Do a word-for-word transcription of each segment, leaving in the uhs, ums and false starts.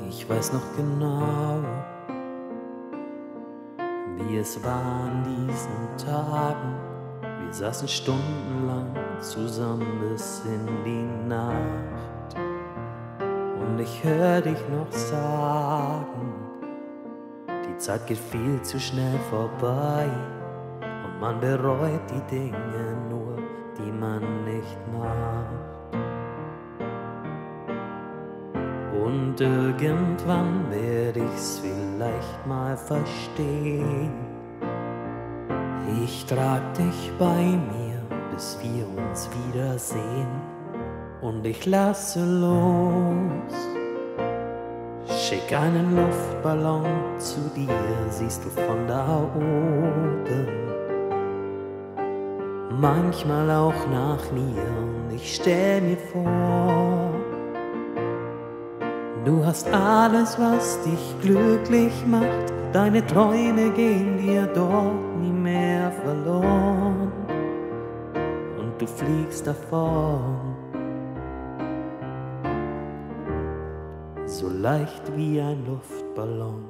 Ich weiß noch genau, wie es war an diesen Tagen. Wir saßen stundenlang zusammen bis in die Nacht. Und ich hör dich noch sagen, die Zeit geht viel zu schnell vorbei. Und man bereut die Dinge nur, die man nicht macht. Und irgendwann werde ich's vielleicht mal verstehen. Ich trag dich bei mir, bis wir uns wiedersehen. Und ich lasse los. Schick einen Luftballon zu dir, siehst du von da oben. Manchmal auch nach mir, und ich stell mir vor, du hast alles, was dich glücklich macht. Deine Träume gehen dir dort nie mehr verloren. Und du fliegst davon, so leicht wie ein Luftballon.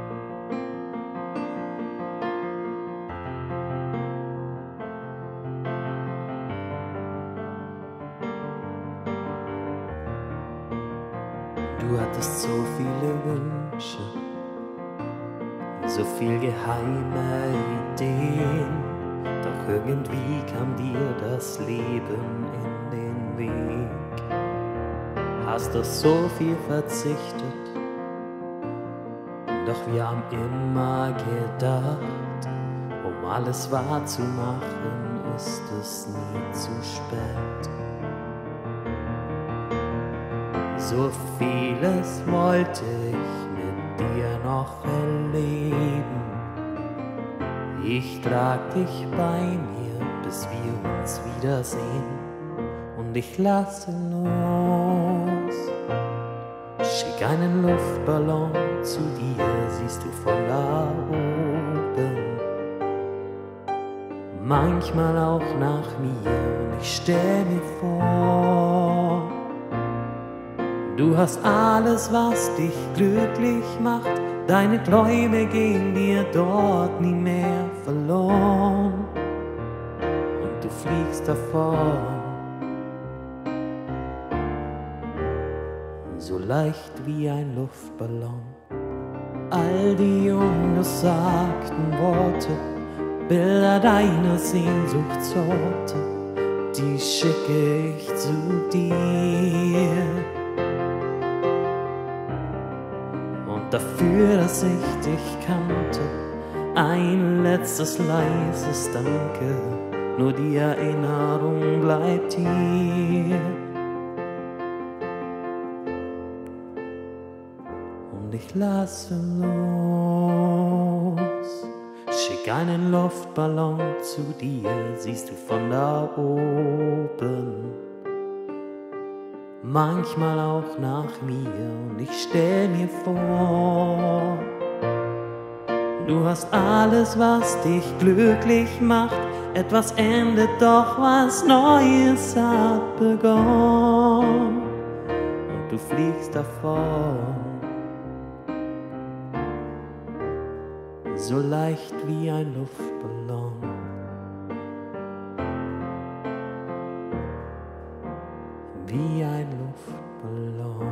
Du hattest so viele Wünsche, so viel geheime Ideen, doch irgendwie kam dir das Leben in den Weg. Hast auf so viel verzichtet, doch wir haben immer gedacht, um alles wahrzumachen, ist es nie zu spät. So vieles wollte ich mit dir noch erleben. Ich trag dich bei mir, bis wir uns wiedersehen. Und ich lasse los. Schick einen Luftballon zu dir, siehst du von da oben. Manchmal auch nach mir, und ich stell mir vor, du hast alles, was dich glücklich macht. Deine Träume gehen dir dort nie mehr verloren. Und du fliegst davon, so leicht wie ein Luftballon. All die ungesagten Worte, Bilder deiner Sehnsuchtsorte, die schicke ich zu dir. Und dafür, dass ich dich kannte, ein letztes leises Danke, nur die Erinnerung bleibt hier. Und ich lasse los. Schick einen Luftballon zu dir, siehst du von da oben. Manchmal auch nach mir, und ich stell mir vor, du hast alles, was dich glücklich macht. Etwas endet, doch was Neues hat begonnen. Und du fliegst davon, so leicht wie ein Luftballon. Wie ein Luftballon.